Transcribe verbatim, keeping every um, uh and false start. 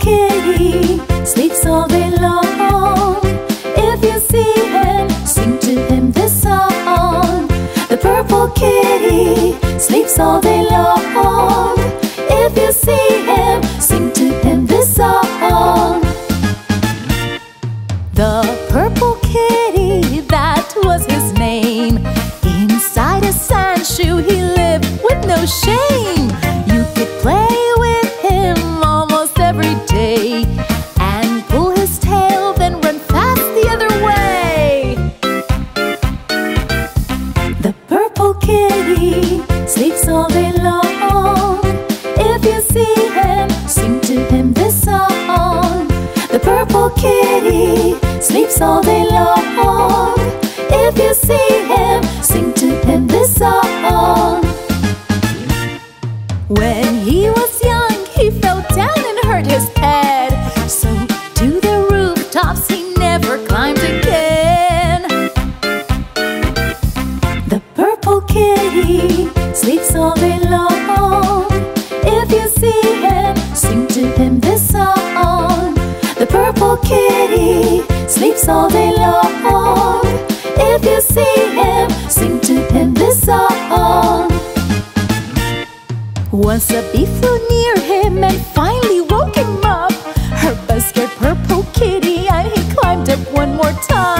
kitty sleeps all day long. If you see him, sing to him this song. The purple kitty sleeps all day long. If you see him, sing to him this song. The purple kitty, that was his name. Inside a sand shoe he lived with no shame. You could play with him almost every day and pull his tail, then run fast the other way. The purple kitty sleeps all day long. If you see him, sing to him this song. The purple kitty sleeps all day long. If you see him, sing to him this song. When he was young, he fell down and hurt his head. So to the rooftops he never climbed again. The purple kitty sleeps all day long. If you see him, sing to him this song. The purple kitty sleeps all day long. If you see him, sing to him this song. Once a bee flew near him and finally woke him up. Her buzz scared purple kitty and he climbed up one more time.